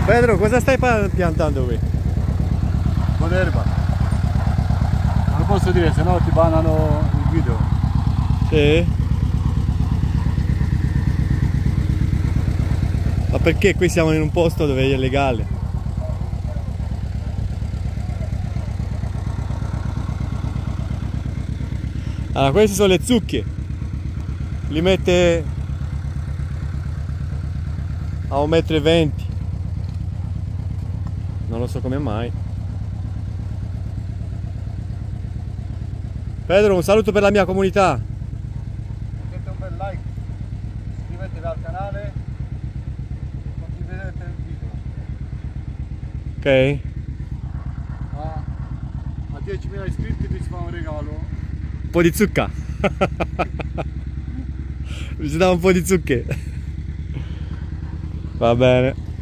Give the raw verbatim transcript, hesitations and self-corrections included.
Pedro, cosa stai piantando qui? Con l'erba. Non lo posso dire, sennò ti banano il video. Sì? Ma perché qui siamo in un posto dove è legale? Allora, queste sono le zucche. Li mette a un metro e venti. Non lo so come mai. Pedro, un saluto per la mia comunità. Mettete un bel like, iscrivetevi al canale e condividete il video. Ok? A, a diecimila iscritti vi si fa un regalo. Un po' di zucca. Mi si dà un po' di zucche. Va bene.